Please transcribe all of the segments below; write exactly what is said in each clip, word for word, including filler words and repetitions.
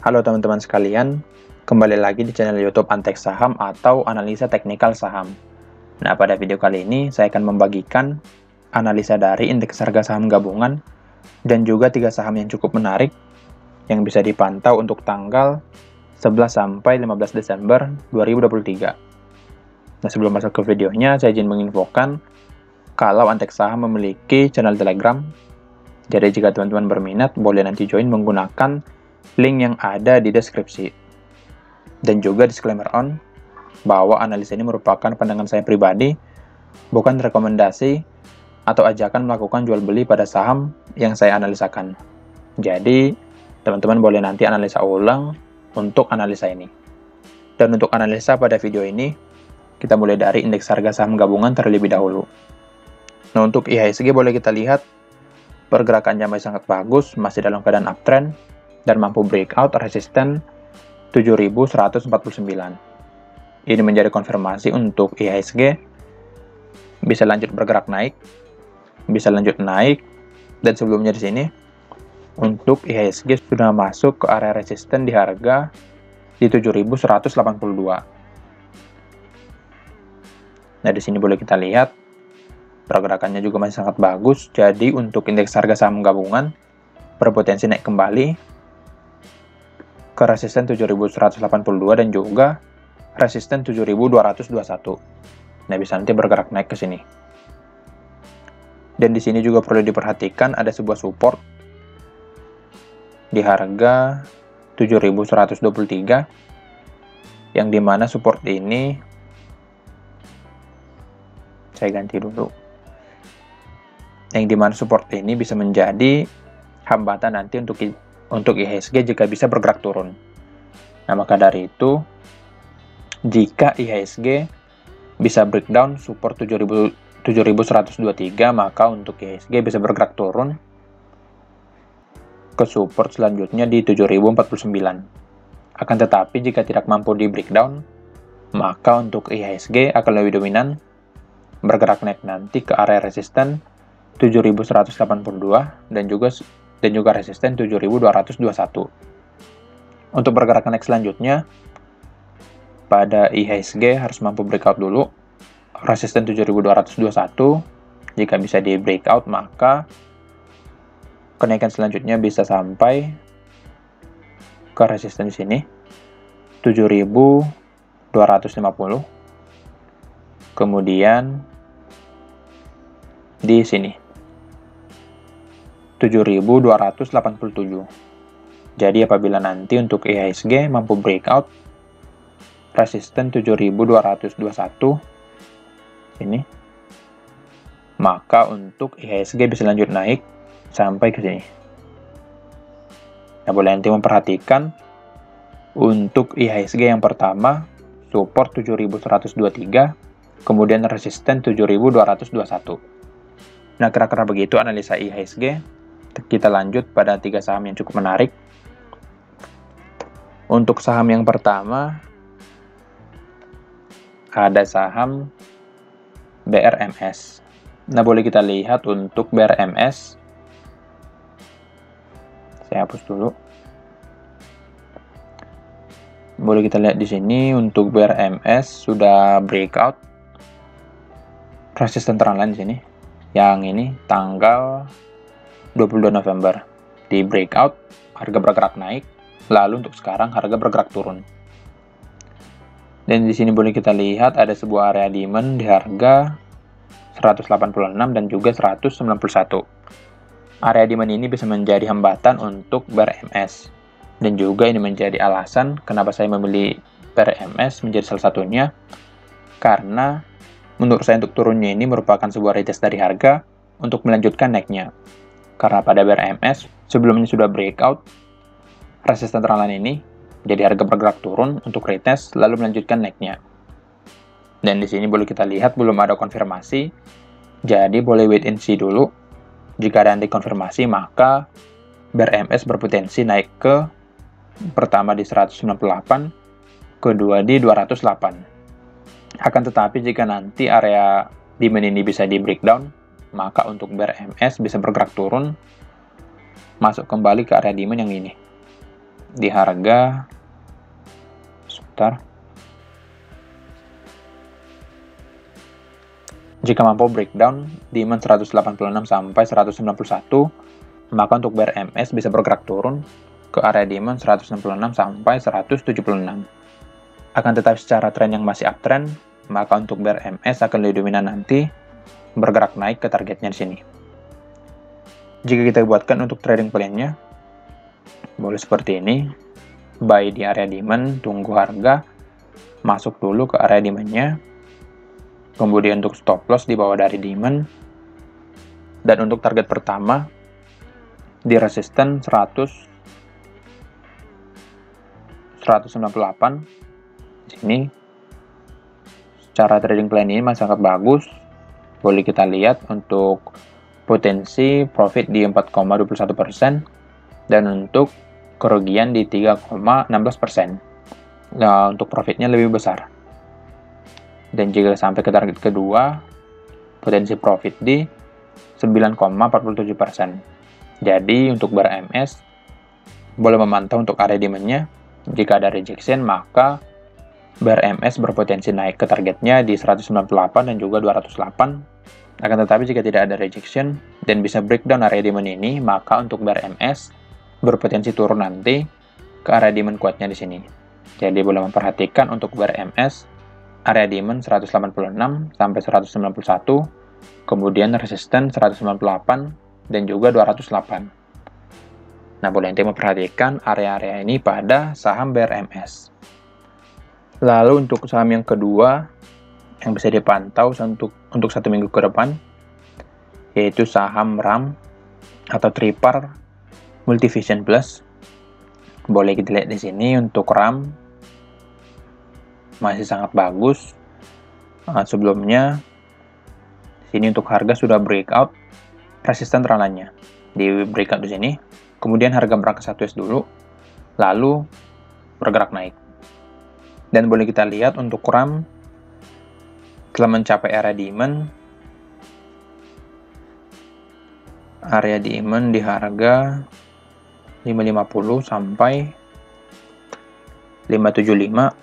Halo teman-teman sekalian, kembali lagi di channel YouTube Antek Saham atau Analisa Teknikal Saham. Nah, pada video kali ini saya akan membagikan analisa dari indeks harga saham gabungan dan juga tiga saham yang cukup menarik yang bisa dipantau untuk tanggal sebelas sampai lima belas Desember dua ribu dua puluh tiga. Nah, sebelum masuk ke videonya, saya izin menginfokan kalau Antek Saham memiliki channel Telegram. Jadi jika teman-teman berminat, boleh nanti join menggunakan link yang ada di deskripsi. Dan juga disclaimer on, bahwa analisa ini merupakan pandangan saya pribadi, bukan rekomendasi atau ajakan melakukan jual beli pada saham yang saya analisakan. Jadi, teman-teman boleh nanti analisa ulang untuk analisa ini. Dan untuk analisa pada video ini, kita mulai dari indeks harga saham gabungan terlebih dahulu. Nah, untuk I H S G boleh kita lihat, pergerakannya masih sangat bagus, masih dalam keadaan uptrend, dan mampu breakout resisten tujuh ribu seratus empat puluh sembilan. Ini menjadi konfirmasi untuk I H S G bisa lanjut bergerak naik, bisa lanjut naik, dan sebelumnya di sini untuk I H S G sudah masuk ke area resisten di harga di tujuh ribu seratus delapan puluh dua. Nah, di sini boleh kita lihat pergerakannya juga masih sangat bagus. Jadi untuk indeks harga saham gabungan berpotensi naik kembali ke resisten tujuh ribu seratus delapan puluh dua dan juga resisten tujuh ribu dua ratus dua puluh satu. Nah, bisa nanti bergerak naik ke sini. Dan di sini juga perlu diperhatikan ada sebuah support di harga tujuh ribu seratus dua puluh tiga yang dimana support ini saya ganti dulu. Yang dimana support ini bisa menjadi hambatan nanti untuk untuk I H S G jika bisa bergerak turun. Nah, maka dari itu, jika I H S G bisa breakdown support tujuh ribu seratus dua puluh tiga, maka untuk I H S G bisa bergerak turun ke support selanjutnya di tujuh ribu empat puluh sembilan. Akan tetapi, jika tidak mampu di breakdown, maka untuk I H S G akan lebih dominan bergerak naik nanti ke area resisten tujuh ribu seratus delapan puluh dua dan juga dan juga resisten tujuh ribu dua ratus dua puluh satu. Untuk pergerakan naik selanjutnya, pada I H S G harus mampu breakout dulu, resisten tujuh ribu dua ratus dua puluh satu, jika bisa di breakout maka kenaikan selanjutnya bisa sampai ke resisten di sini, tujuh ribu dua ratus lima puluh, kemudian di sini, tujuh ribu dua ratus delapan puluh tujuh. Jadi apabila nanti untuk I H S G mampu breakout resisten tujuh ribu dua ratus dua puluh satu ini, maka untuk I H S G bisa lanjut naik sampai ke sini. Nah, boleh nanti memperhatikan untuk I H S G yang pertama support tujuh ribu seratus dua puluh tiga, kemudian resisten tujuh ribu dua ratus dua puluh satu. Nah, kira-kira begitu analisa I H S G. Kita lanjut pada tiga saham yang cukup menarik. Untuk saham yang pertama, ada saham B R M S. Nah, boleh kita lihat untuk B R M S. Saya hapus dulu. Boleh kita lihat di sini untuk B R M S sudah breakout resisten terlalu di sini. Yang ini tanggal dua puluh dua November di breakout, harga bergerak naik, lalu untuk sekarang harga bergerak turun. Dan di sini boleh kita lihat ada sebuah area demand di harga seratus delapan puluh enam dan juga seratus sembilan puluh satu. Area demand ini bisa menjadi hambatan untuk B R M S. Dan juga ini menjadi alasan kenapa saya memilih B R M S menjadi salah satunya, karena menurut saya untuk turunnya ini merupakan sebuah retest dari harga untuk melanjutkan naiknya. Karena pada B R M S sebelumnya sudah breakout resisten terlalu ini, jadi harga bergerak turun untuk retest lalu melanjutkan naiknya. Dan di sini boleh kita lihat belum ada konfirmasi, jadi boleh wait and see dulu. Jika ada nanti konfirmasi, maka B R M S berpotensi naik ke pertama di seratus sembilan puluh delapan, kedua di dua ratus delapan. Akan tetapi jika nanti area demand ini bisa di breakdown, maka untuk B R M S bisa bergerak turun, masuk kembali ke area demand yang ini. di harga sebentar. Jika mampu breakdown demand seratus delapan puluh enam sampai seratus sembilan puluh satu, maka untuk B R M S bisa bergerak turun ke area demand seratus enam puluh enam sampai seratus tujuh puluh enam. Akan tetapi secara tren yang masih uptrend, maka untuk B R M S akan lebih dominan nanti bergerak naik ke targetnya di sini. Jika kita buatkan untuk trading plan-nya, boleh seperti ini. Buy di area demand, tunggu harga masuk dulu ke area demand-nya. Kemudian untuk stop loss di bawah dari demand. Dan untuk target pertama di resisten seratus, seratus sembilan puluh delapan. Di sini secara trading plan ini masih sangat bagus. Boleh kita lihat untuk potensi profit di empat koma dua satu persen dan untuk kerugian di tiga koma enam belas persen. Nah, untuk profitnya lebih besar. Dan jika sampai ke target kedua, potensi profit di sembilan koma empat tujuh persen. Jadi untuk B R M S boleh memantau untuk area demand-nya. Jika ada rejection, maka B R M S berpotensi naik ke targetnya di seratus sembilan puluh delapan dan juga dua ratus delapan. Akan tetapi jika tidak ada rejection dan bisa breakdown area demand ini, maka untuk B R M S berpotensi turun nanti ke area demand kuatnya di sini. Jadi boleh memperhatikan untuk B R M S area demand seratus delapan puluh enam sampai seratus sembilan puluh satu, kemudian resisten seratus sembilan puluh delapan dan juga dua ratus delapan. Nah, boleh nanti memperhatikan area-area ini pada saham B R M S. Lalu untuk saham yang kedua yang bisa dipantau untuk untuk satu minggu ke depan, yaitu saham R A M atau Tripar Multivision Plus. Boleh kita lihat di sini untuk R A M masih sangat bagus. Nah, sebelumnya sini untuk harga sudah breakout resisten rananya di breakout di sini. Kemudian harga berangkat satu S dulu, lalu bergerak naik. Dan boleh kita lihat untuk R A M telah mencapai area demand, area demand di harga lima lima puluh sampai lima tujuh lima.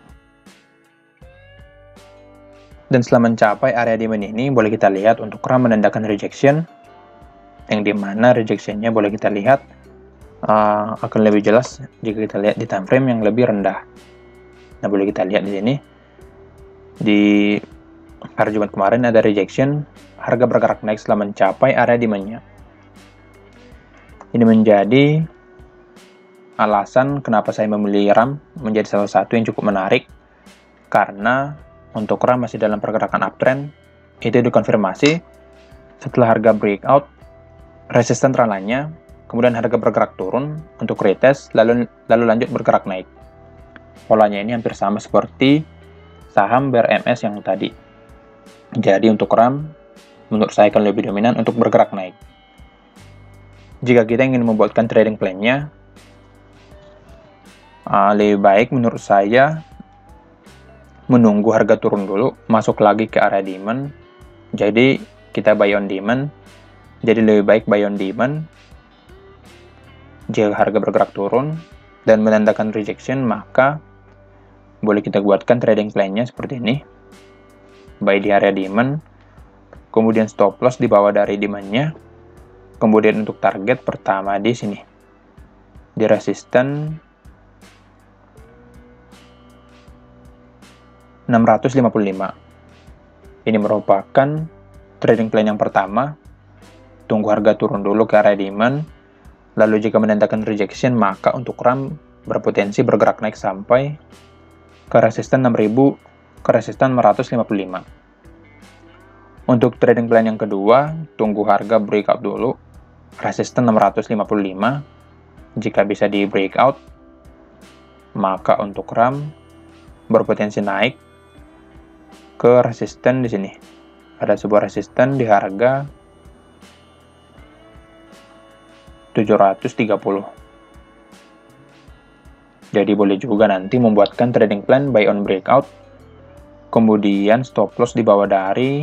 Dan setelah mencapai area demand ini, boleh kita lihat untuk R A M menandakan rejection, yang dimana rejectionnya boleh kita lihat uh, akan lebih jelas jika kita lihat di time frame yang lebih rendah. Nah, boleh kita lihat di sini di hari Jumat kemarin ada rejection, harga bergerak naik setelah mencapai area demand-nya. Ini menjadi alasan kenapa saya memilih R A M menjadi salah satu yang cukup menarik, karena untuk R A M masih dalam pergerakan uptrend. Itu dikonfirmasi setelah harga breakout resisten rananya, kemudian harga bergerak turun untuk retest, lalu lalu lanjut bergerak naik. Polanya ini hampir sama seperti saham B R M S yang tadi. Jadi untuk R A M menurut saya akan lebih dominan untuk bergerak naik. Jika kita ingin membuatkan trading plan-nya, uh, lebih baik menurut saya menunggu harga turun dulu, masuk lagi ke area demand. Jadi kita buy on demand. Jadi lebih baik buy on demand. Jika harga bergerak turun dan menandakan rejection, maka boleh kita buatkan trading plan-nya seperti ini. Buy di area demand, kemudian stop loss di bawah dari demand-nya, kemudian untuk target pertama di sini, di resisten enam ratus lima puluh lima. Ini merupakan trading plan yang pertama. Tunggu harga turun dulu ke area demand, lalu jika menandakan rejection, maka untuk R A M berpotensi bergerak naik sampai ke resisten enam ribu, ke resisten enam ratus lima puluh lima. Untuk trading plan yang kedua, tunggu harga breakout dulu, resisten enam ratus lima puluh lima. Jika bisa di breakout, maka untuk R A M berpotensi naik ke resisten di sini. Ada sebuah resisten di harga tujuh ratus tiga puluh. Jadi boleh juga nanti membuatkan trading plan buy on breakout, kemudian stop loss di bawah dari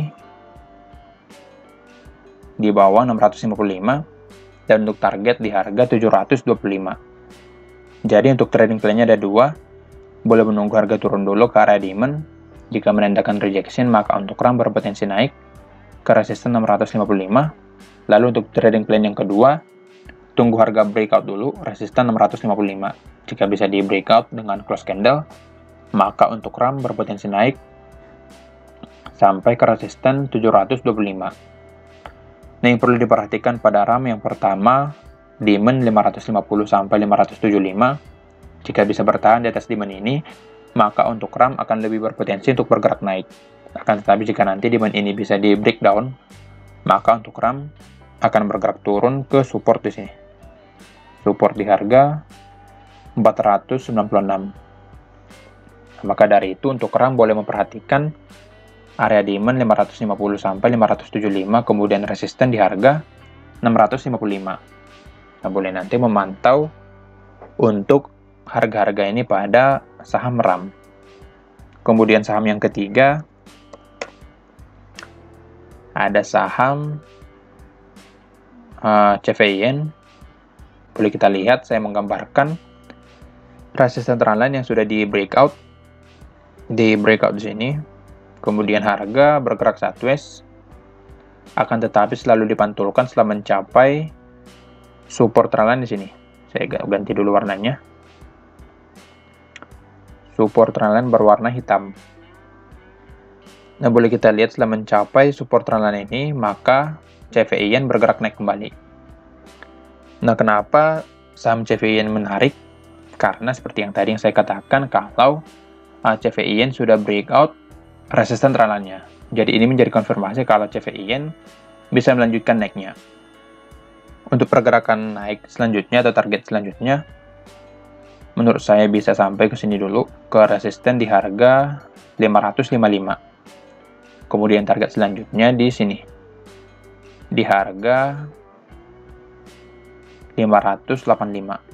di bawah enam ratus lima puluh lima dan untuk target di harga tujuh ratus dua puluh lima. Jadi untuk trading plan-nya ada dua, boleh menunggu harga turun dulu ke area demand. Jika menandakan rejection, maka untuk RAM berpotensi naik ke resisten enam ratus lima puluh lima. Lalu untuk trading plan yang kedua, tunggu harga breakout dulu, resisten enam ratus lima puluh lima. Jika bisa di breakout dengan close candle, maka untuk RAM berpotensi naik sampai ke resisten tujuh ratus dua puluh lima. Nah, yang perlu diperhatikan pada RAM yang pertama, demand lima ratus lima puluh sampai lima ratus tujuh puluh lima. Jika bisa bertahan di atas demand ini, maka untuk RAM akan lebih berpotensi untuk bergerak naik. Akan tetapi jika nanti demand ini bisa di breakdown, maka untuk RAM akan bergerak turun ke support di sini. Support di harga empat ratus sembilan puluh enam. Maka dari itu untuk RAM boleh memperhatikan area demand lima ratus lima puluh sampai lima ratus tujuh puluh lima, kemudian resisten di harga enam ratus lima puluh lima. Nah, boleh nanti memantau untuk harga-harga ini pada saham RAM. Kemudian saham yang ketiga, ada saham uh, C V I N. Boleh kita lihat, saya menggambarkan resisten trendline yang sudah di breakout, di breakout di sini. Kemudian harga bergerak sideways, akan tetapi selalu dipantulkan setelah mencapai support trendline di sini. Saya ganti dulu warnanya. Support trendline berwarna hitam. Nah, boleh kita lihat setelah mencapai support trendline ini, maka C V I N bergerak naik kembali. Nah, kenapa saham C V I N menarik? Karena seperti yang tadi yang saya katakan, kalau C V I N sudah breakout resisten trendline-nya. Jadi ini menjadi konfirmasi kalau C V I N bisa melanjutkan naiknya. Untuk pergerakan naik selanjutnya atau target selanjutnya, menurut saya bisa sampai ke sini dulu, ke resisten di harga lima ratus lima puluh lima. Kemudian target selanjutnya di sini, di harga lima ratus delapan puluh lima.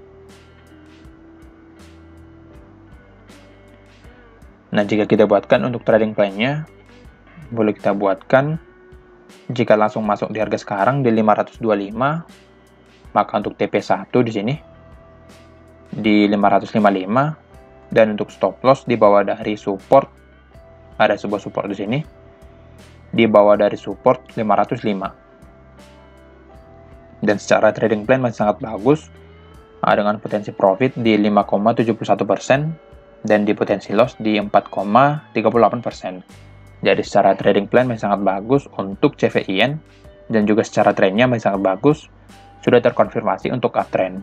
Nah, jika kita buatkan untuk trading plan-nya, boleh kita buatkan jika langsung masuk di harga sekarang di lima ratus dua puluh lima, maka untuk T P satu di sini di lima ratus lima puluh lima, dan untuk stop loss di bawah dari support, ada sebuah support di sini di bawah dari support lima ratus lima. Dan secara trading plan masih sangat bagus, dengan potensi profit di lima koma tujuh satu persen dan di potensi loss di empat koma tiga delapan persen. Jadi secara trading plan masih sangat bagus untuk C V I N, dan juga secara trennya masih sangat bagus, sudah terkonfirmasi untuk uptrend.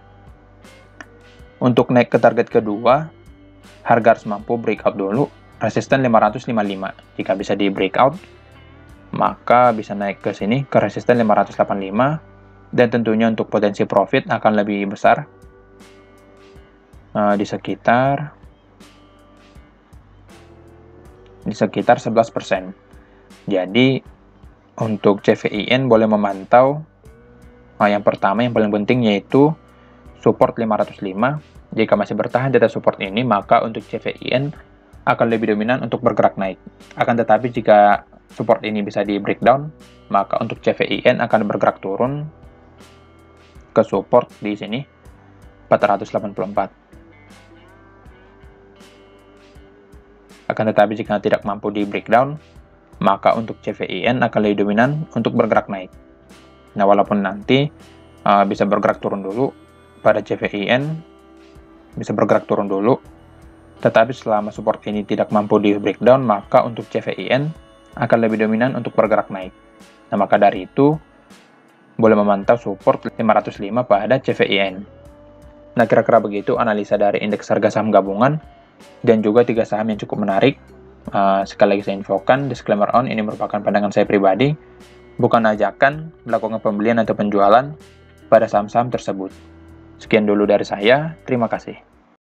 Untuk naik ke target kedua, harga harus mampu breakout dulu, resisten lima ratus lima puluh lima. Jika bisa di breakout, maka bisa naik ke sini, ke resisten lima ratus delapan puluh lima, dan tentunya untuk potensi profit akan lebih besar, uh, di sekitar di sekitar sebelas persen. Jadi untuk C V I N boleh memantau, uh, yang pertama yang paling penting yaitu support lima ratus lima. Jika masih bertahan di atas support ini, maka untuk C V I N akan lebih dominan untuk bergerak naik. Akan tetapi jika support ini bisa di breakdown, maka untuk C V I N akan bergerak turun ke support di sini empat ratus delapan puluh empat. Akan tetapi jika tidak mampu di breakdown, maka untuk C V I N akan lebih dominan untuk bergerak naik. Nah, walaupun nanti uh, bisa bergerak turun dulu pada C V I N, bisa bergerak turun dulu, tetapi selama support ini tidak mampu di breakdown, maka untuk C V I N akan lebih dominan untuk bergerak naik. Nah, maka dari itu boleh memantau support lima ratus lima pada C V I N. Nah, kira-kira begitu analisa dari indeks harga saham gabungan dan juga tiga saham yang cukup menarik. Uh, sekali lagi saya infokan, disclaimer on, ini merupakan pandangan saya pribadi, bukan ajakan melakukan pembelian atau penjualan pada saham-saham tersebut. Sekian dulu dari saya, terima kasih.